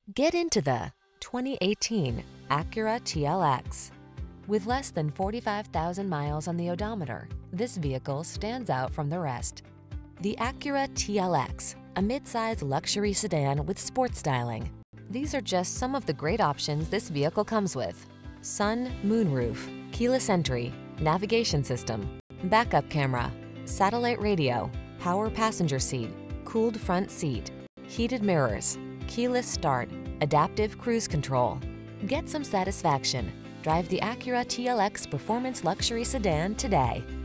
Get into the 2018 Acura TLX. With less than 45,000 miles on the odometer, this vehicle stands out from the rest. The Acura TLX, a midsize luxury sedan with sport styling. These are just some of the great options this vehicle comes with: sun, moonroof, keyless entry, navigation system, backup camera, satellite radio, power passenger seat, cooled front seat, heated mirrors, keyless start, adaptive cruise control. Get some satisfaction. Drive the Acura TLX Performance Luxury Sedan today.